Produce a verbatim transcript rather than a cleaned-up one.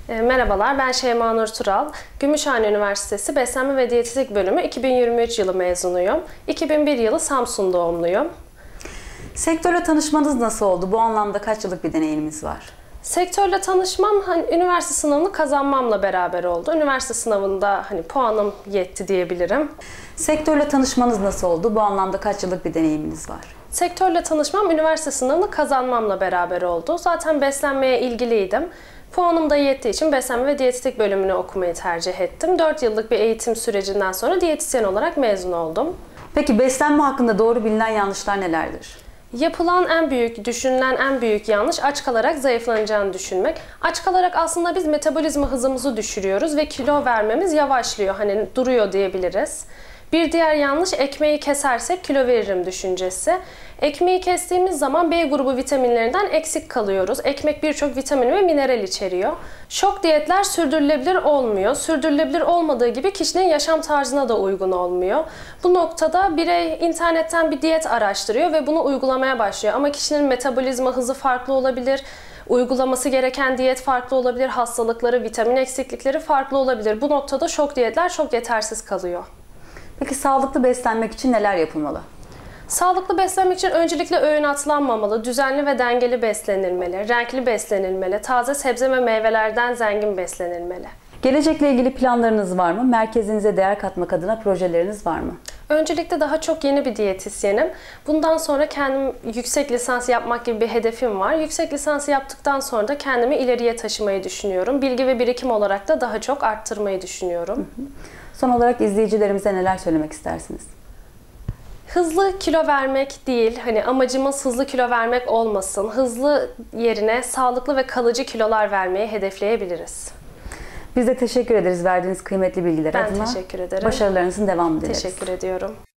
E, merhabalar, ben Şeyma Nur Tural. Gümüşhane Üniversitesi Beslenme ve Diyetetik Bölümü iki bin yirmi üç yılı mezunuyum. iki bin bir yılı Samsun doğumluyum. Sektörle tanışmanız nasıl oldu? Bu anlamda kaç yıllık bir deneyiminiz var? Sektörle tanışmam, hani üniversite sınavını kazanmamla beraber oldu. Üniversite sınavında hani puanım yetti diyebilirim. Sektörle tanışmanız nasıl oldu? Bu anlamda kaç yıllık bir deneyiminiz var? Sektörle tanışmam üniversite sınavını kazanmamla beraber oldu. Zaten beslenmeye ilgiliydim. Puanım da yettiği için beslenme ve diyetetik bölümünü okumayı tercih ettim. dört yıllık bir eğitim sürecinden sonra diyetisyen olarak mezun oldum. Peki beslenme hakkında doğru bilinen yanlışlar nelerdir? Yapılan en büyük, düşünülen en büyük yanlış aç kalarak zayıflanacağını düşünmek. Aç kalarak aslında biz metabolizma hızımızı düşürüyoruz ve kilo vermemiz yavaşlıyor, hani duruyor diyebiliriz. Bir diğer yanlış, ekmeği kesersek kilo veririm düşüncesi. Ekmeği kestiğimiz zaman B grubu vitaminlerinden eksik kalıyoruz. Ekmek birçok vitamin ve mineral içeriyor. Şok diyetler sürdürülebilir olmuyor. Sürdürülebilir olmadığı gibi kişinin yaşam tarzına da uygun olmuyor. Bu noktada birey internetten bir diyet araştırıyor ve bunu uygulamaya başlıyor. Ama kişinin metabolizma hızı farklı olabilir. Uygulaması gereken diyet farklı olabilir. Hastalıkları, vitamin eksiklikleri farklı olabilir. Bu noktada şok diyetler çok yetersiz kalıyor. Peki sağlıklı beslenmek için neler yapılmalı? Sağlıklı beslenmek için öncelikle öğün atlanmamalı, düzenli ve dengeli beslenilmeli, renkli beslenilmeli, taze sebze ve meyvelerden zengin beslenilmeli. Gelecekle ilgili planlarınız var mı? Merkezinize değer katmak adına projeleriniz var mı? Öncelikle daha çok yeni bir diyetisyenim. Bundan sonra kendim yüksek lisans yapmak gibi bir hedefim var. Yüksek lisansı yaptıktan sonra da kendimi ileriye taşımayı düşünüyorum. Bilgi ve birikim olarak da daha çok arttırmayı düşünüyorum. Hı hı. Son olarak izleyicilerimize neler söylemek istersiniz? Hızlı kilo vermek değil, hani amacımız hızlı kilo vermek olmasın. Hızlı yerine sağlıklı ve kalıcı kilolar vermeyi hedefleyebiliriz. Biz de teşekkür ederiz verdiğiniz kıymetli bilgiler ben adına. Ben teşekkür ederim. Başarılarınızın devamını dileriz. Teşekkür ediyorum.